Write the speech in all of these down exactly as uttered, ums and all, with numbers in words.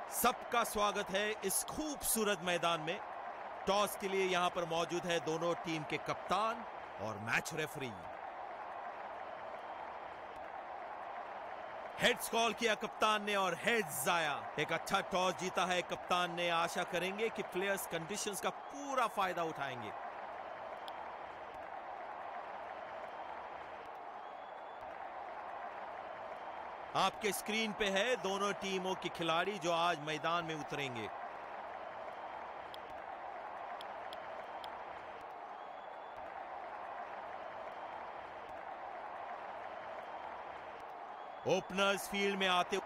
सबका स्वागत है इस खूबसूरत मैदान में। टॉस के लिए यहां पर मौजूद है दोनों टीम के कप्तान और मैच रेफरी। हेड्स कॉल किया कप्तान ने और हेड्स आया। एक अच्छा टॉस जीता है कप्तान ने। आशा करेंगे कि प्लेयर्स कंडीशंस का पूरा फायदा उठाएंगे। आपके स्क्रीन पे है दोनों टीमों के खिलाड़ी जो आज मैदान में उतरेंगे। ओपनर्स फील्ड में आते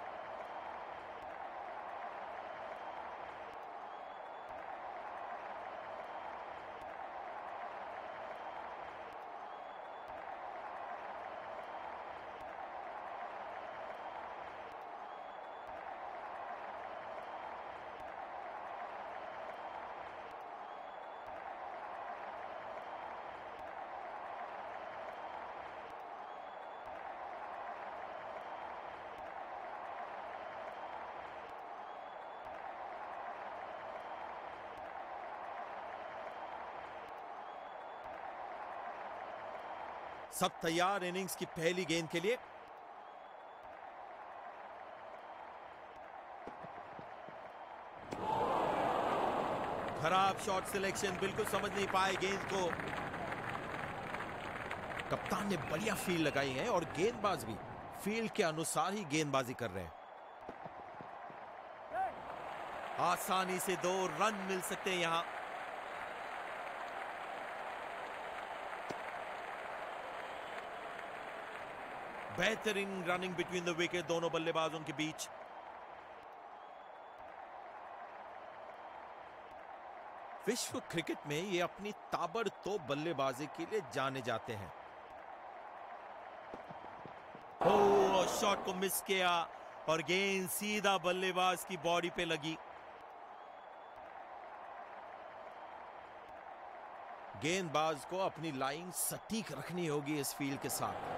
सब तैयार इनिंग्स की पहली गेंद के लिए। खराब शॉट सिलेक्शन, बिल्कुल समझ नहीं पाए गेंद को। कप्तान ने बढ़िया फील्ड लगाई है और गेंदबाज भी फील्ड के अनुसार ही गेंदबाजी कर रहे हैं। आसानी से दो रन मिल सकते हैं यहां। बेहतरीन रनिंग बिटवीन द विकेट दोनों बल्लेबाजों के बीच। विश्व क्रिकेट में ये अपनी ताबड़तोड़ बल्लेबाजी के लिए जाने जाते हैं। ओ, शॉट को मिस किया और गेंद सीधा बल्लेबाज की बॉडी पे लगी। गेंदबाज को अपनी लाइन सटीक रखनी होगी इस फील्ड के साथ।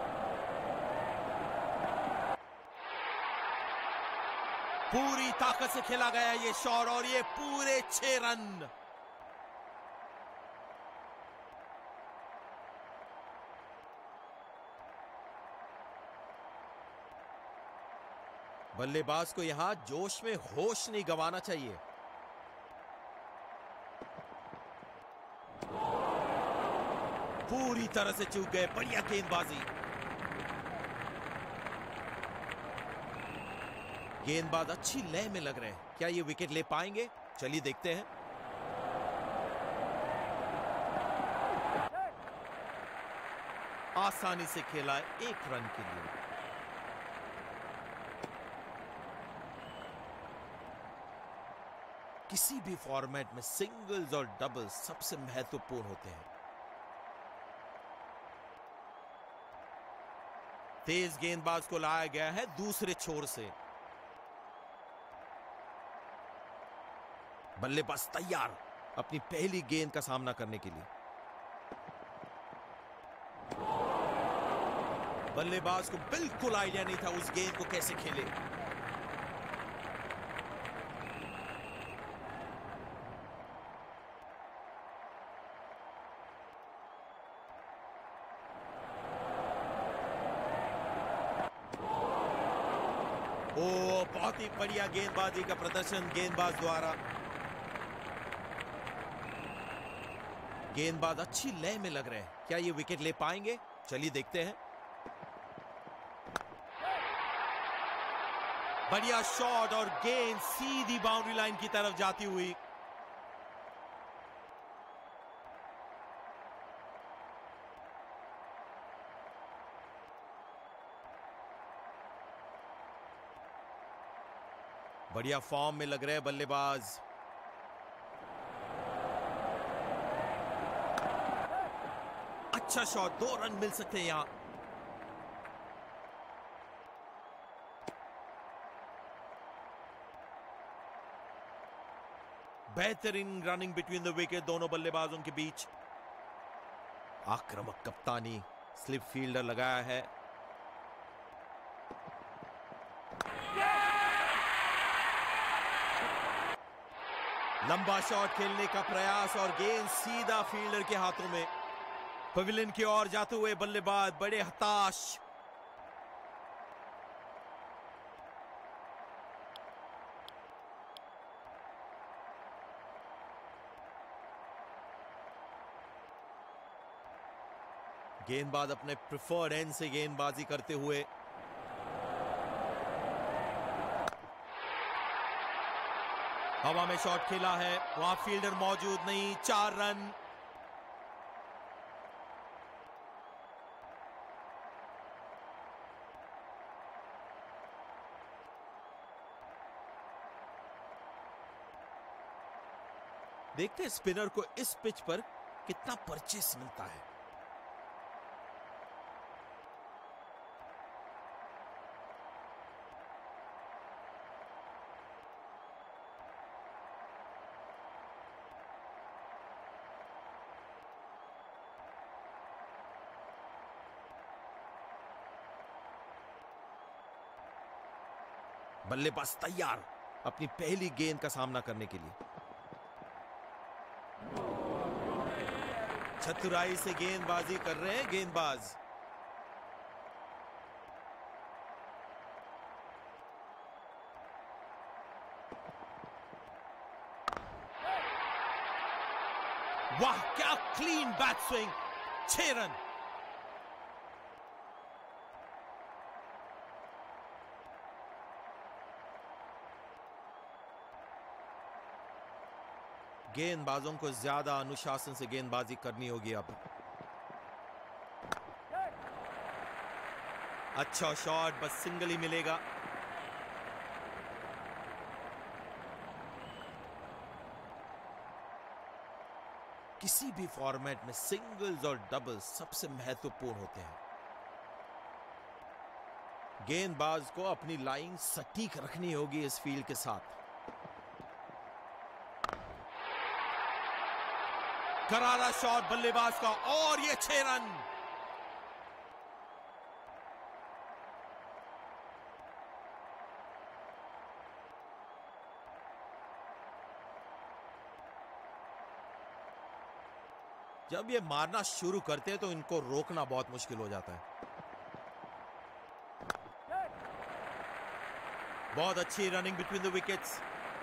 पूरी ताकत से खेला गया ये शॉट और ये पूरे छह रन। बल्लेबाज को यहां जोश में होश नहीं गंवाना चाहिए। पूरी तरह से चूक गए। बढ़िया गेंदबाजी। गेंदबाज अच्छी लय में लग रहे हैं। क्या ये विकेट ले पाएंगे? चलिए देखते हैं। आसानी से खेला एक रन के लिए। किसी भी फॉर्मेट में सिंगल्स और डबल्स सबसे महत्वपूर्ण होते हैं। तेज गेंदबाज को लाया गया है दूसरे छोर से। बल्लेबाज तैयार अपनी पहली गेंद का सामना करने के लिए। बल्लेबाज को बिल्कुल आइडिया नहीं था उस गेंद को कैसे खेले। ओ, बहुत ही बढ़िया गेंदबाजी का प्रदर्शन गेंदबाज द्वारा। गेंदबाज अच्छी लय में लग रहे हैं। क्या ये विकेट ले पाएंगे? चलिए देखते हैं। बढ़िया शॉट और गेंद सीधी बाउंड्री लाइन की तरफ जाती हुई। बढ़िया फॉर्म में लग रहे हैं बल्लेबाज। अच्छा शॉट, दो रन मिल सकते हैं यहां। बेहतरीन रनिंग बिटवीन द विकेट दोनों बल्लेबाजों के बीच। आक्रामक कप्तानी, स्लिप फील्डर लगाया है। लंबा शॉट खेलने का प्रयास और गेंद सीधा फील्डर के हाथों में। पवेलियन की ओर जाते हुए बल्लेबाज बड़े हताश। गेंदबाज अपने प्रिफर्ड एंड से गेंदबाजी करते हुए हवा में शॉट खेला है, वहां फील्डर मौजूद नहीं। चार रन। देखते हैं स्पिनर को इस पिच पर कितना परचेस मिलता है। बल्लेबाज तैयार अपनी पहली गेंद का सामना करने के लिए। चतुराई से गेंदबाजी कर रहे हैं गेंदबाज। वाह, क्या क्लीन बैट स्विंग। छह रन। गेंदबाजों को ज्यादा अनुशासन से गेंदबाजी करनी होगी अब। अच्छा शॉट, बस सिंगल ही मिलेगा। किसी भी फॉर्मेट में सिंगल्स और डबल्स सबसे महत्वपूर्ण होते हैं। गेंदबाज को अपनी लाइन सटीक रखनी होगी इस फील्ड के साथ। करारा शॉट बल्लेबाज का और ये छह रन। जब ये मारना शुरू करते हैं तो इनको रोकना बहुत मुश्किल हो जाता है। बहुत अच्छी रनिंग बिटवीन द विकेट्स।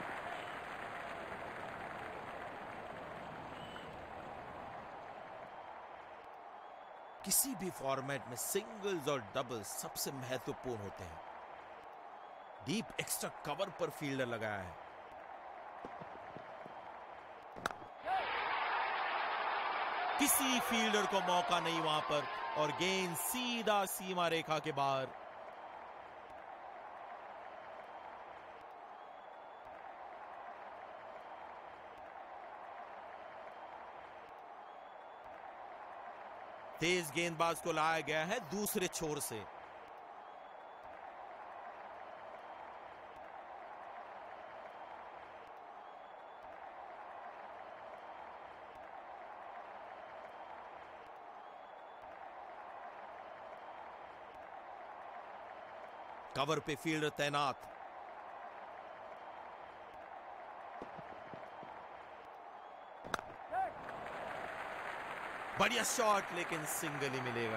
किसी भी फॉर्मेट में सिंगल्स और डबल्स सबसे महत्वपूर्ण होते हैं। डीप एक्स्ट्रा कवर पर फील्डर लगाया है। किसी फील्डर को मौका नहीं वहां पर और गेंद सीधा सीमा रेखा के बाहर। तेज गेंदबाज को लाया गया है दूसरे छोर से। कवर पे फील्डर तैनात। बढ़िया शॉट, लेकिन सिंगल ही मिलेगा।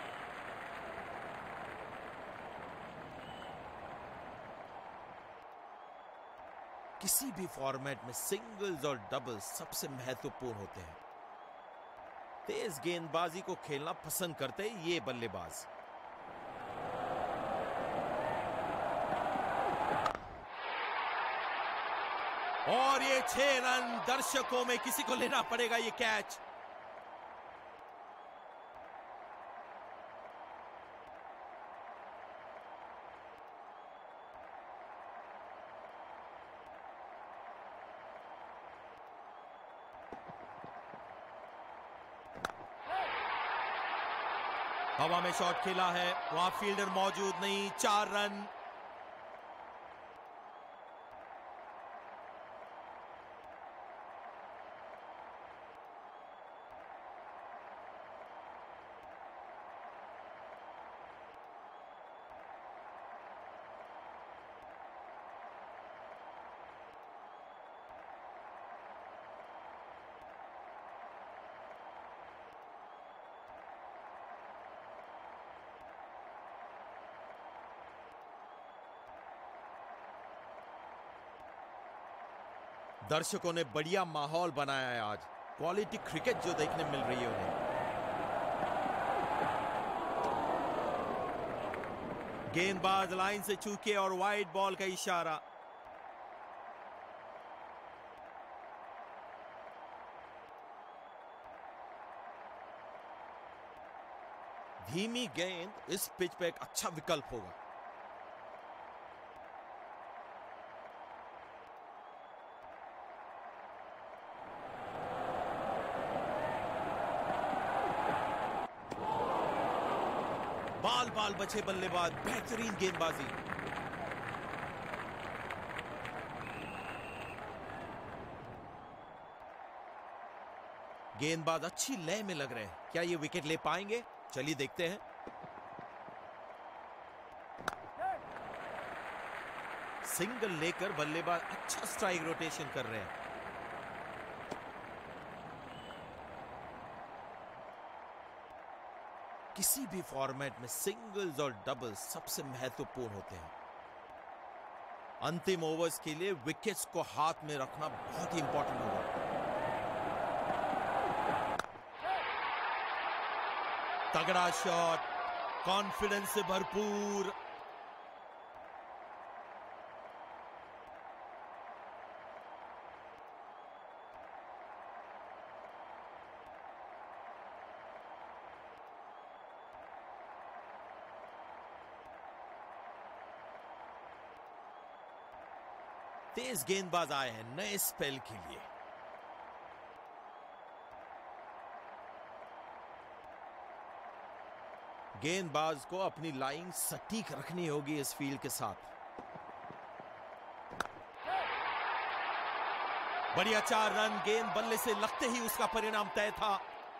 किसी भी फॉर्मेट में सिंगल्स और डबल्स सबसे महत्वपूर्ण होते हैं। तेज गेंदबाजी को खेलना पसंद करते हैं ये बल्लेबाज। और ये छह रन। दर्शकों में किसी को लेना पड़ेगा ये कैच। हवा में शॉट खेला है, वहां फील्डर मौजूद नहीं। चार रन। दर्शकों ने बढ़िया माहौल बनाया है आज। क्वालिटी क्रिकेट जो देखने मिल रही है उन्हें। गेंदबाज लाइन से चूके और वाइड बॉल का इशारा। धीमी गेंद इस पिच पे एक अच्छा विकल्प होगा। बाल बाल बचे बल्लेबाज, बेहतरीन गेंदबाजी। गेंदबाज अच्छी लय में लग रहे हैं। क्या ये विकेट ले पाएंगे? चलिए देखते हैं। सिंगल लेकर बल्लेबाज अच्छा स्ट्राइक रोटेशन कर रहे हैं। किसी भी फॉर्मेट में सिंगल्स और डबल्स सबसे महत्वपूर्ण होते हैं। अंतिम ओवर्स के लिए विकेट्स को हाथ में रखना बहुत ही इंपॉर्टेंट होगा। तगड़ा शॉट, कॉन्फिडेंस से भरपूर। तेज गेंदबाज आए हैं नए स्पेल के लिए। गेंदबाज को अपनी लाइन सटीक रखनी होगी इस फील्ड के साथ। बढ़िया चार रन। गेंद बल्ले से लगते ही उसका परिणाम तय था।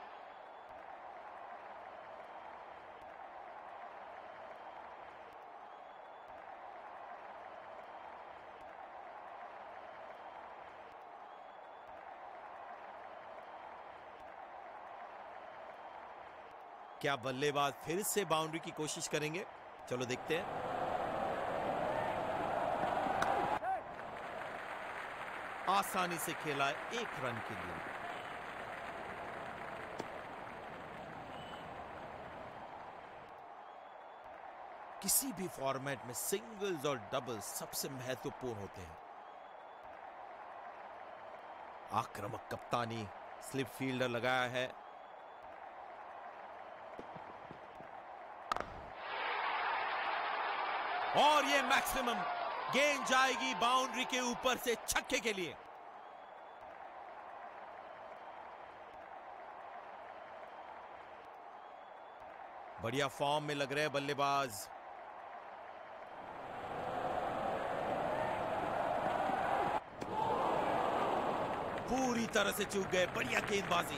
क्या बल्लेबाज फिर से बाउंड्री की कोशिश करेंगे? चलो देखते हैं। आसानी से खेला एक रन के लिए। किसी भी फॉर्मेट में सिंगल्स और डबल्स सबसे महत्वपूर्ण होते हैं। आक्रामक कप्तानी, स्लिप फील्डर लगाया है। और ये मैक्सिमम गेंद जाएगी बाउंड्री के ऊपर से छक्के के लिए। बढ़िया फॉर्म में लग रहे हैं बल्लेबाज। पूरी तरह से चूक गए। बढ़िया गेंदबाजी।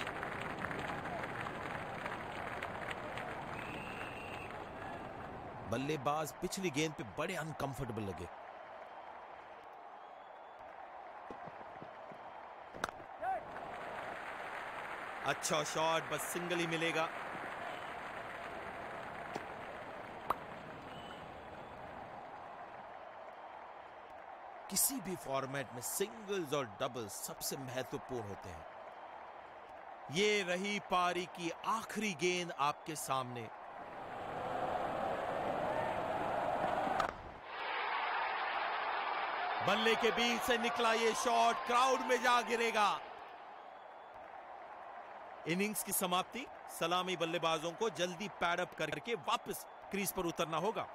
बल्लेबाज पिछली गेंद पे बड़े अनकंफर्टेबल लगे। अच्छा शॉट, बस सिंगल ही मिलेगा। किसी भी फॉर्मेट में सिंगल्स और डबल्स सबसे महत्वपूर्ण होते हैं। ये रही पारी की आखिरी गेंद आपके सामने। बल्ले के बीच से निकला ये शॉट क्राउड में जा गिरेगा। इनिंग्स की समाप्ति। सलामी बल्लेबाजों को जल्दी पैडअप करके वापस क्रीज पर उतरना होगा।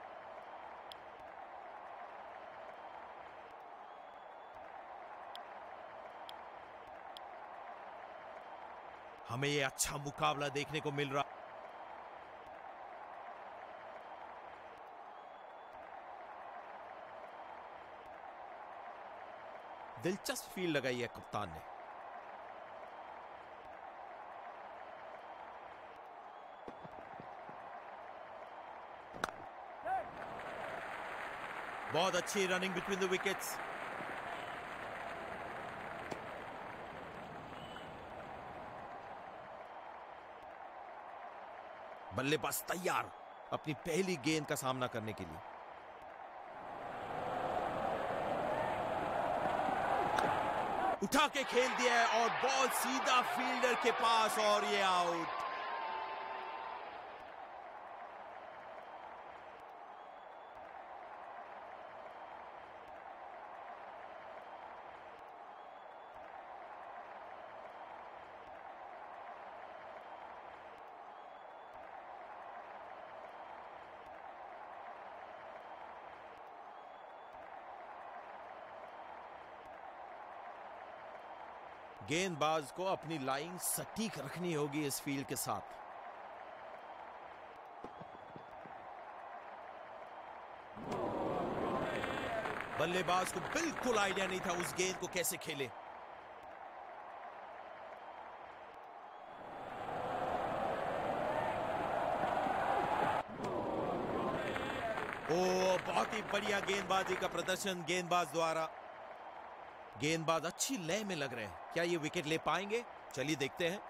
हमें ये अच्छा मुकाबला देखने को मिल रहा। दिलचस्प फील्ड लगाई है कप्तान ने। बहुत अच्छी रनिंग बिटवीन द विकेट्स। बल्लेबाज तैयार अपनी पहली गेंद का सामना करने के लिए। उठा के खेल दिया है और बॉल सीधा फील्डर के पास और ये आउट। गेंदबाज को अपनी लाइन सटीक रखनी होगी इस फील्ड के साथ। बल्लेबाज को बिल्कुल आइडिया नहीं था उस गेंद को कैसे खेले। ओ, बहुत ही बढ़िया गेंदबाजी का प्रदर्शन गेंदबाज द्वारा। गेंदबाज अच्छी लय में लग रहे हैं। क्या ये विकेट ले पाएंगे? चलिए देखते हैं।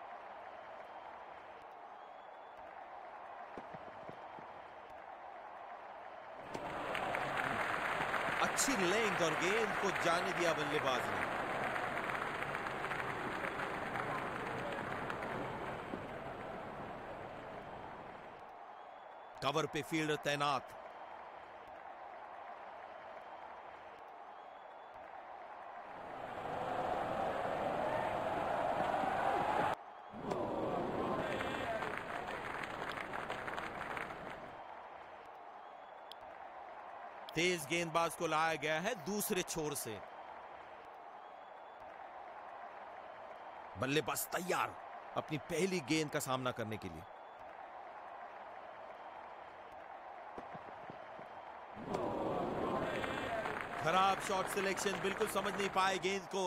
अच्छी लेंथ और गेंद को जाने दिया बल्लेबाज ने। कवर पे फील्डर तैनात। तेज गेंदबाज को लाया गया है दूसरे छोर से। बल्लेबाज तैयार अपनी पहली गेंद का सामना करने के लिए। खराब शॉट सिलेक्शन, बिल्कुल समझ नहीं पाए गेंद को।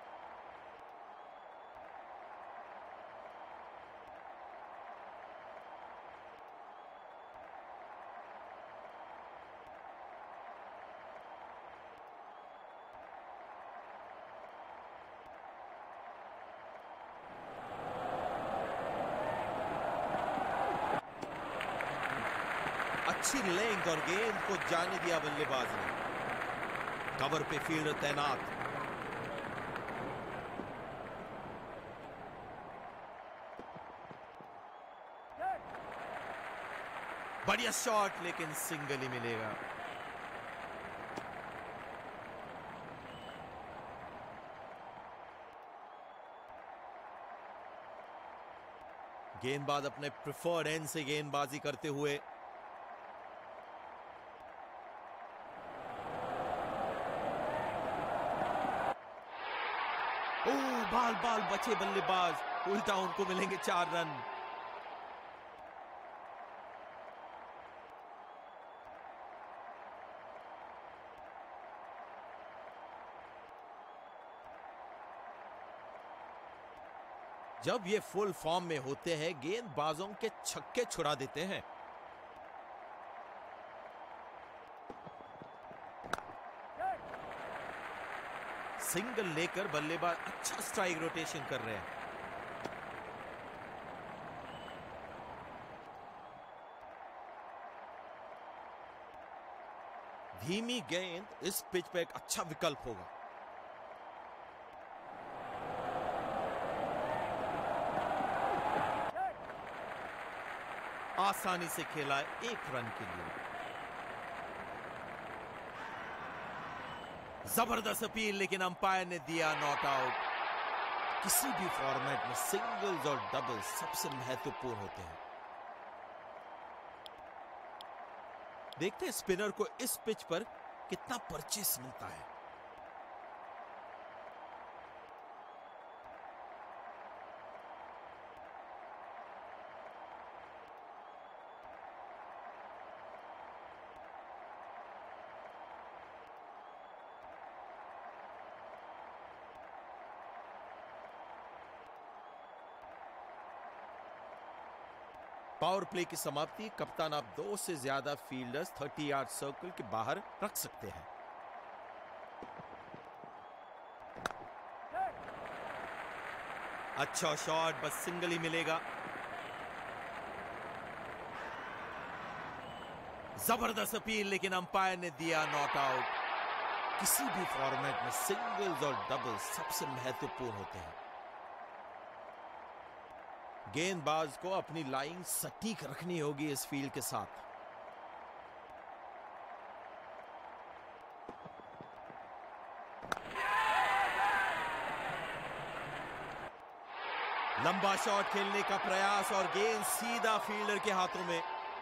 अच्छी लेंथ और गेंद को जाने दिया बल्लेबाज ने। कवर पे फील्डर तैनात। बढ़िया शॉट, लेकिन सिंगल ही मिलेगा। गेंदबाज अपने प्रिफर्ड एंड से गेंदबाजी करते हुए। ओ, बाल बाल बचे बल्लेबाज, उल्टा उनको मिलेंगे चार रन। जब ये फुल फॉर्म में होते हैं गेंदबाजों के छक्के छुड़ा देते हैं। सिंगल लेकर बल्लेबाज अच्छा स्ट्राइक रोटेशन कर रहे हैं। धीमी गेंद इस पिच पे एक अच्छा विकल्प होगा। आसानी से खेला एक रन के लिए। जबरदस्त अपील, लेकिन अंपायर ने दिया नॉट आउट। किसी भी फॉर्मेट में सिंगल्स और डबल्स सबसे महत्वपूर्ण होते हैं। देखते हैं स्पिनर को इस पिच पर कितना परचेस मिलता है। पावर प्ले की समाप्ति। कप्तान आप दो से ज्यादा फील्डर्स तीस यार्ड सर्कल के बाहर रख सकते हैं। अच्छा शॉट, बस सिंगल ही मिलेगा। जबरदस्त अपील, लेकिन अंपायर ने दिया नॉट आउट। किसी भी फॉर्मेट में सिंगल्स और डबल्स सबसे महत्वपूर्ण होते हैं। गेंदबाज को अपनी लाइन सटीक रखनी होगी इस फील्ड के साथ। लंबा शॉट खेलने का प्रयास और गेंद सीधा फील्डर के हाथों में।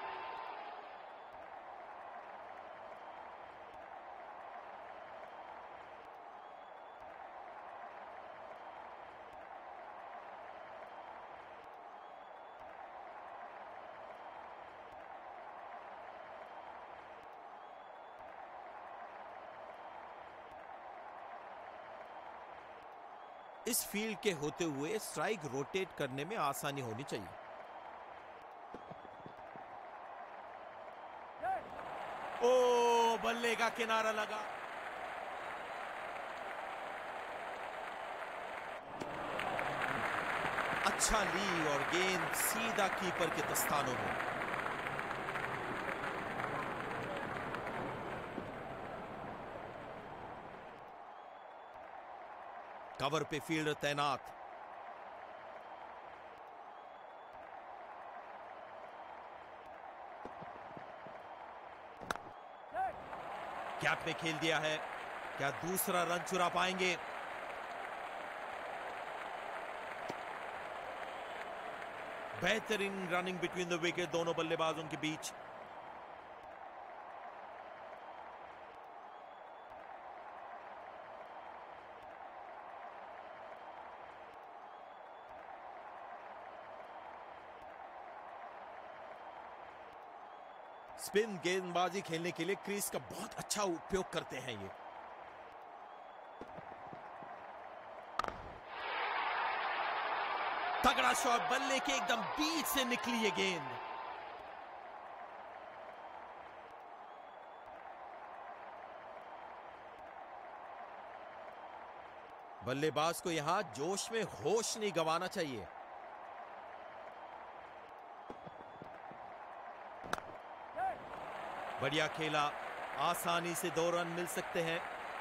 इस फील्ड के होते हुए स्ट्राइक रोटेट करने में आसानी होनी चाहिए। ओ, बल्ले का किनारा लगा। अच्छा ली और गेंद सीधा कीपर के दस्तानों में। कवर पे फील्डर तैनात। कैप में खेल दिया है। क्या दूसरा रन चुरा पाएंगे? बेहतरीन रनिंग बिटवीन द विकेट दोनों बल्लेबाजों के बीच। स्पिन गेंदबाजी खेलने के लिए क्रीज का बहुत अच्छा उपयोग करते हैं ये। तगड़ा शॉट, बल्ले के एकदम बीच से निकली ये गेंद। बल्लेबाज को यहां जोश में होश नहीं गंवाना चाहिए। बढ़िया खेला, आसानी से दो रन मिल सकते हैं।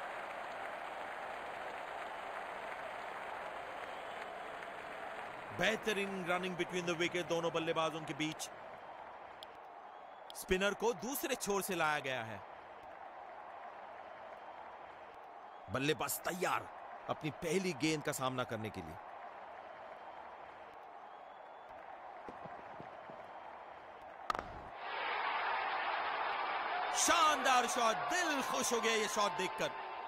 बेहतरीन रनिंग बिटवीन द विकेट दोनों बल्लेबाजों के बीच। स्पिनर को दूसरे छोर से लाया गया है। बल्लेबाज तैयार अपनी पहली गेंद का सामना करने के लिए। शानदार शॉट, दिल खुश हो गया ये शॉट देखकर।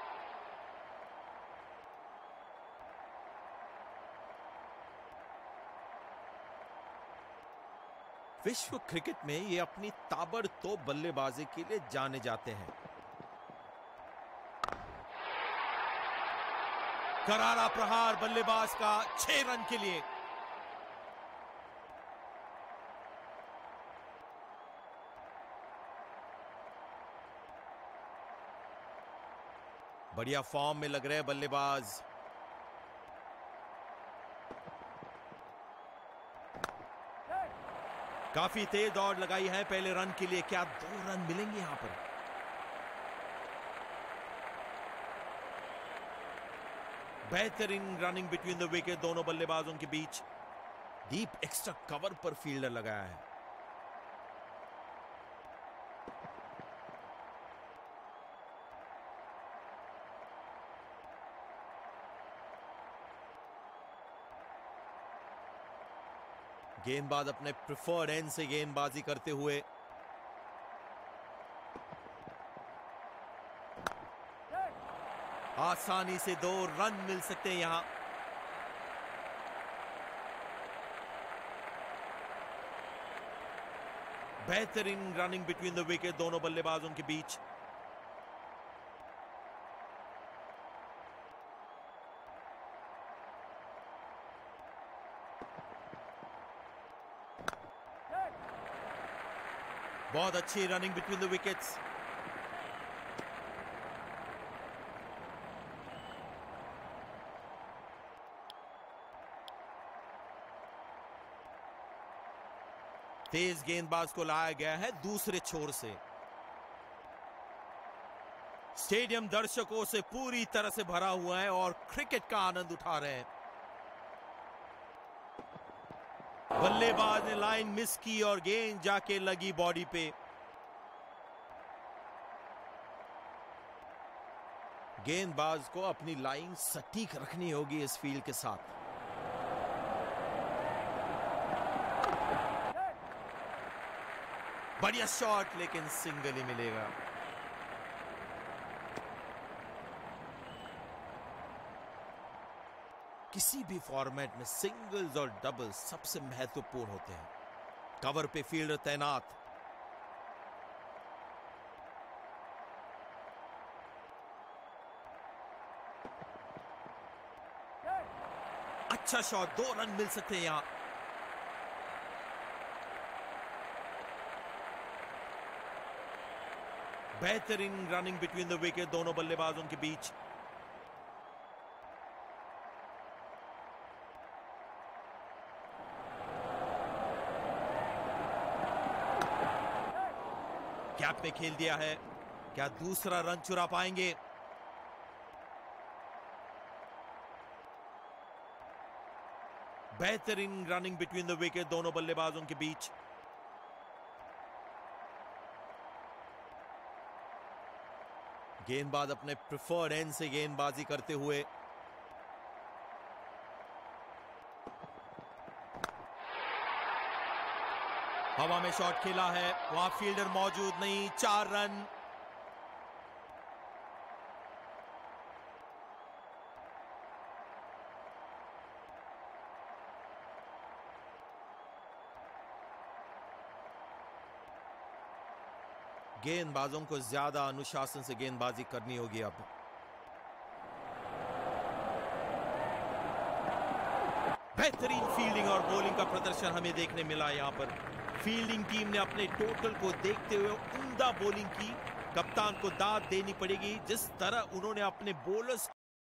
विश्व क्रिकेट में ये अपनी ताबड़तोड़ बल्लेबाजी के लिए जाने जाते हैं। करारा प्रहार बल्लेबाज का छह रन के लिए। बढ़िया फॉर्म में लग रहे हैं बल्लेबाज। काफी तेज दौड़ लगाई है पहले रन के लिए। क्या दो रन मिलेंगे यहां पर? बेहतरीन रनिंग बिटवीन द विकेट दोनों बल्लेबाजों के बीच। डीप एक्स्ट्रा कवर पर फील्डर लगाया है। गेंदबाज अपने प्रिफर्ड एंड से गेंदबाजी करते हुए। आसानी से दो रन मिल सकते हैं यहां। बेहतरीन रनिंग बिटवीन द विकेट दोनों बल्लेबाजों के बीच। बहुत अच्छी रनिंग बिटवीन द विकेट्स। तेज गेंदबाज को लाया गया है दूसरे छोर से। स्टेडियम दर्शकों से पूरी तरह से भरा हुआ है और क्रिकेट का आनंद उठा रहे हैं। बल्लेबाज ने लाइन मिस की और गेंद जाके लगी बॉडी पे। गेंदबाज को अपनी लाइन सटीक रखनी होगी इस फील्ड के साथ। बढ़िया शॉट, लेकिन सिंगल ही मिलेगा। किसी भी फॉर्मेट में सिंगल्स और डबल्स सबसे महत्वपूर्ण होते हैं। कवर पे फील्डर तैनात, अच्छा शॉट, दो रन मिल सकते हैं यहां। बेहतरीन रनिंग बिटवीन द विकेट दोनों बल्लेबाजों के बीच। गैप में खेल दिया है, क्या दूसरा रन चुरा पाएंगे? बेहतरीन रनिंग बिटवीन द विकेट दोनों बल्लेबाजों के बीच। गेंदबाज अपने प्रिफर्ड एंड से गेंदबाजी करते हुए हवा में शॉट खेला है, वहां फील्डर मौजूद नहीं। चार रन। गेंदबाजों को ज्यादा अनुशासन से गेंदबाजी करनी होगी अब। बेहतरीन फील्डिंग और बॉलिंग का प्रदर्शन हमें देखने मिला यहां पर। फील्डिंग टीम ने अपने टोटल को देखते हुए उम्दा बॉलिंग की। कप्तान को दाद देनी पड़ेगी, जिस तरह उन्होंने अपने बॉलर्स